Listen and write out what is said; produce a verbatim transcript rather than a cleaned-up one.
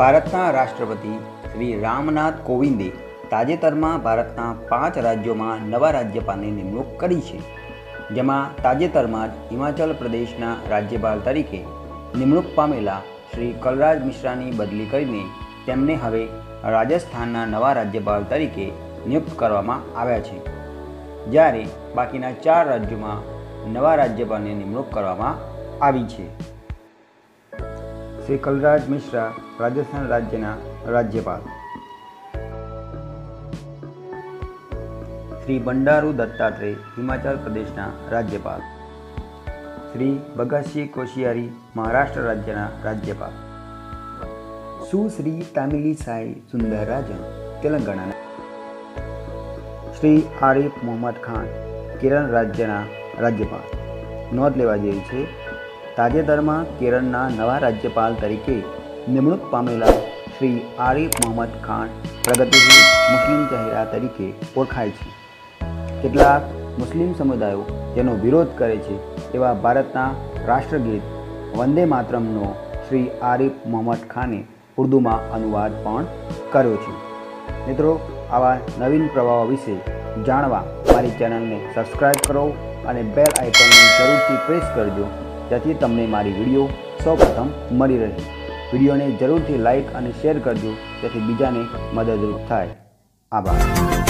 ભારતના રાષ્ટ્રપતિ શ્રી રામનાથ કોવિંદે તાજેતરમાં ભારતના પાંચ રાજ્યોમાં નવા રાજ્યપાલની નિમણૂક કરી છે, જેમાં તાજેતરમાં જ હિમાચલ પ્રદેશના રાજ્યપાલ તરીકે નિમણૂક પામેલા શ્રી કલરાજ મિશ્રાની બદલી કરીને તેમને હવે રાજસ્થાનના નવા રાજ્યપાલ તરીકે નિયુક્ત કરવામાં આવ્યા છે, જ્યારે બાકીના ચાર રાજ્યોમાં નવા રાજ્યપાલની નિમણૂક કરવામાં આવી છે। શ્રી કલરાજ મિશ્રા રાજસ્થાન રાજ્યના રાજ્યપાલ, શ્રી બંડારુ દત્તાત્રેય હિમાચલ પ્રદેશના રાજ્યપાલ, શ્રી ભગતસિંહ કોશિયારી મહારાષ્ટ્ર રાજ્યના રાજ્યપાલ, સુશ્રી તામિલિસાઈ સુંદરરાજન તેલંગાણાના, શ્રી આરિફ મોહમ્મદ ખાન કેરળ રાજ્યના રાજ્યપાલ। નોંધ લેવા જેવી છે, તાજેતરમાં કેરળના નવા રાજ્યપાલ તરીકે નિમણૂક પામેલા શ્રી આરિફ મોહમ્મદ ખાન પ્રગતિશીલ મુસ્લિમ ચહેરા તરીકે ઓળખાય છે। કેટલાક મુસ્લિમ સમુદાયો જેનો વિરોધ કરે છે એવા ભારતના રાષ્ટ્રગીત વંદે માતરમનો શ્રી આરિફ મોહમ્મદ ખાને ઉર્દૂમાં અનુવાદ પણ કર્યો છે। મિત્રો, આવા નવીન પ્રવાહો વિશે જાણવા મારી ચેનલને સબસ્ક્રાઈબ કરો અને બેલ આઇકોનને જરૂરથી પ્રેસ કરજો, જેથી તમને મારી વિડીયો સૌપ્રથમ મળી રહે। વિડીયોને જરૂરથી લાઇક અને શેર કરજો, જેથી બીજાને મદદરૂપ થાય। આભાર।